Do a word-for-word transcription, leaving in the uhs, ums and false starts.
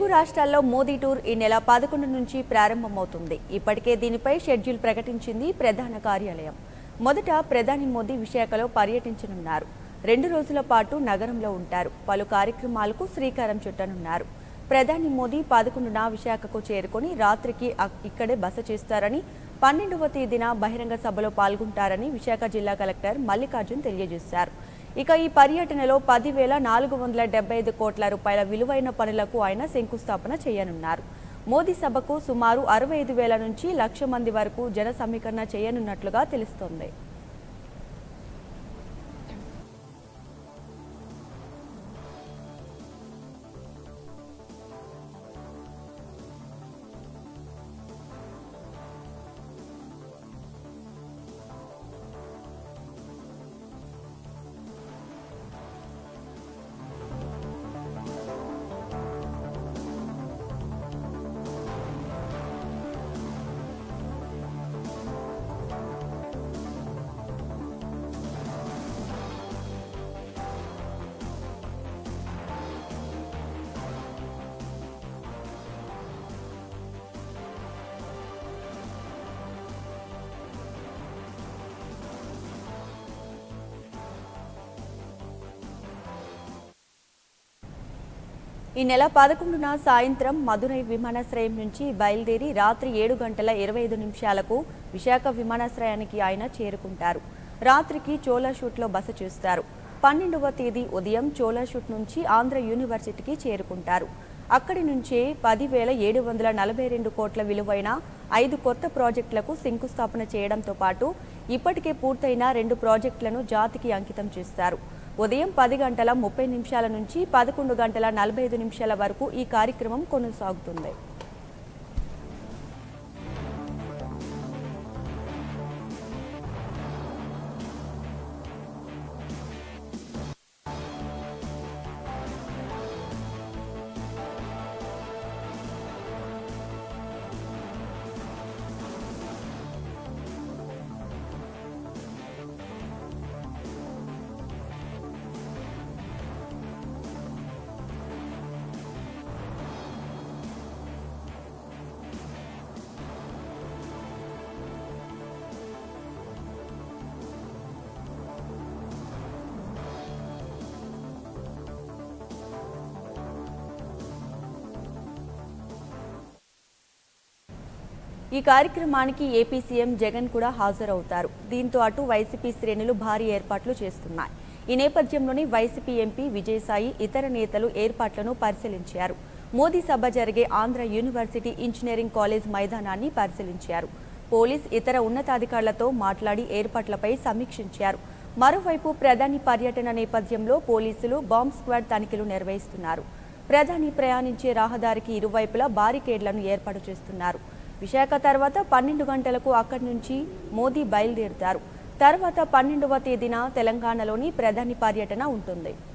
తెలుగు రాష్ట్రాల్లో మోదీ టూర్ ఈ నెల పదకొండు నుంచి ప్రారంభమవుతుంది. ఇప్పటికే దీనిపై షెడ్యూల్ ప్రకటించింది ప్రధాన కార్యాలయం. మొదట ప్రధాని మోదీ విశాఖలో పర్యటించనున్నారు. రెండు రోజుల పాటు నగరంలో ఉంటారు. పలు కార్యక్రమాలకు శ్రీకారం చుట్టనున్నారు. ప్రధాని మోదీ పదకొండున విశాఖకు చేరుకొని రాత్రికి ఇక్కడే బస చేస్తారని, పన్నెండవ తేదీన బహిరంగ సభలో పాల్గొంటారని విశాఖ జిల్లా కలెక్టర్ మల్లికార్జున్ తెలియజేశారు. ఇక ఈ పర్యటనలో పదివేల నాలుగు వందల డెబ్బై ఐదు కోట్ల రూపాయల విలువైన పనులకు ఆయన శంకుస్థాపన చేయనున్నారు. మోదీ సభకు సుమారు అరవై ఐదు వేల నుంచి లక్ష మంది వరకు జన సమీకరణ చేయనున్నట్లుగా తెలుస్తోంది. ఈ నెల పదకొండున సాయంత్రం మదురై విమానాశ్రయం నుంచి బయలుదేరి రాత్రి ఏడు గంటల ఇరవై ఐదు నిమిషాలకు విశాఖ విమానాశ్రయానికి ఆయన చేరుకుంటారు. రాత్రికి చోళాషూట్లో బస చేస్తారు. పన్నెండవ తేదీ ఉదయం చోళాషూట్ నుంచి ఆంధ్ర యూనివర్సిటీకి చేరుకుంటారు. అక్కడి నుంచే పదివేల ఏడు వందల నలభై రెండు కోట్ల విలువైన ఐదు కొత్త ప్రాజెక్టులకు శంకుస్థాపన చేయడంతో పాటు ఇప్పటికే పూర్తయిన రెండు ప్రాజెక్టులను జాతికి అంకితం చేస్తారు. ఉదయం పది గంటల ముప్పై నిమిషాల నుంచి పదకొండు గంటల నలభై ఐదు నిమిషాల వరకు ఈ కార్యక్రమం కొనసాగుతుంది. ఈ కార్యక్రమానికి ఏపీ సీఎం జగన్ కూడా హాజరవుతారు. దీంతో అటు వైసీపీ శ్రేణులు భారీ ఏర్పాట్లు చేస్తున్నాయి. ఈ నేపథ్యంలోని వైసీపీ ఎంపీ విజయసాయి ఇతర నేతలు ఏర్పాట్లను పరిశీలించారు. మోదీ సభ జరిగే ఆంధ్ర యూనివర్సిటీ ఇంజనీరింగ్ కాలేజ్ మైదానాన్ని పరిశీలించారు. పోలీస్ ఇతర ఉన్నతాధికారులతో మాట్లాడి ఏర్పాట్లపై సమీక్షించారు. మరోవైపు ప్రధాని పర్యటన నేపథ్యంలో పోలీసులు బాంబ్ స్క్వాడ్ తనిఖీలు నిర్వహిస్తున్నారు. ప్రధాని ప్రయాణించే రహదారికి ఇరువైపులా బారికేడ్లను ఏర్పాటు చేస్తున్నారు. విశాఖ తర్వాత పన్నెండు గంటలకు అక్కడి నుంచి మోదీ బయలుదేరుతారు. తర్వాత పన్నెండవ తేదీన తెలంగాణలోని ప్రధాని పర్యటన ఉంటుంది.